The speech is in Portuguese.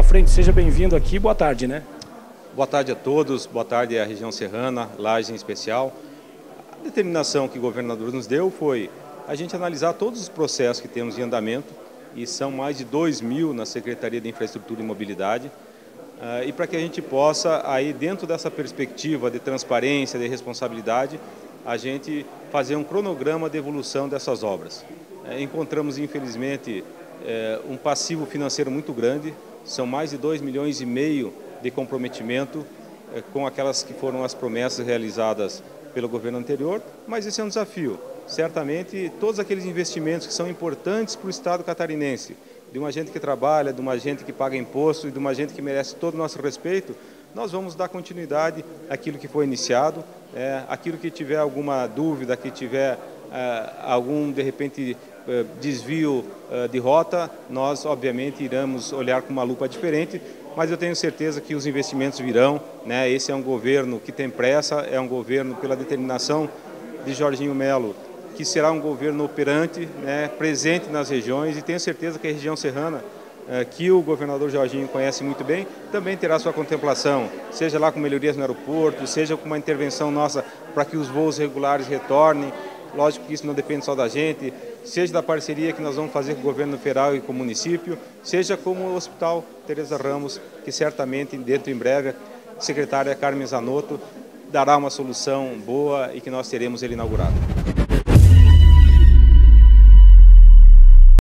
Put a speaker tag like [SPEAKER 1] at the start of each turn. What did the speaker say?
[SPEAKER 1] frente, seja bem-vindo aqui, boa tarde, né?
[SPEAKER 2] Boa tarde a todos, boa tarde à região serrana, Lages em especial. A determinação que o governador nos deu foi a gente analisar todos os processos que temos em andamento, e são mais de 2.000 na Secretaria de Infraestrutura e Mobilidade, e para que a gente possa, aí dentro dessa perspectiva de transparência, de responsabilidade, a gente fazer um cronograma de evolução dessas obras. Encontramos, infelizmente, um passivo financeiro muito grande, são mais de 2,5 milhões de comprometimento com aquelas que foram as promessas realizadas pelo governo anterior, mas esse é um desafio. Certamente, todos aqueles investimentos que são importantes para o Estado catarinense, de uma gente que trabalha, de uma gente que paga imposto e de uma gente que merece todo o nosso respeito, nós vamos dar continuidade àquilo que foi iniciado, aquilo que tiver alguma dúvida, que tiver algum, de repente, desvio de rota, nós, obviamente, iremos olhar com uma lupa diferente, mas eu tenho certeza que os investimentos virão, né? Esse é um governo que tem pressa, é um governo pela determinação de Jorginho Melo, que será um governo operante, né, presente nas regiões, e tenho certeza que a região serrana, que o governador Jorginho conhece muito bem, também terá sua contemplação, seja lá com melhorias no aeroporto, seja com uma intervenção nossa para que os voos regulares retornem. Lógico que isso não depende só da gente, seja da parceria que nós vamos fazer com o governo federal e com o município, seja como o Hospital Teresa Ramos, que certamente, dentro em breve, a secretária Carmen Zanotto dará uma solução boa e que nós teremos ele inaugurado.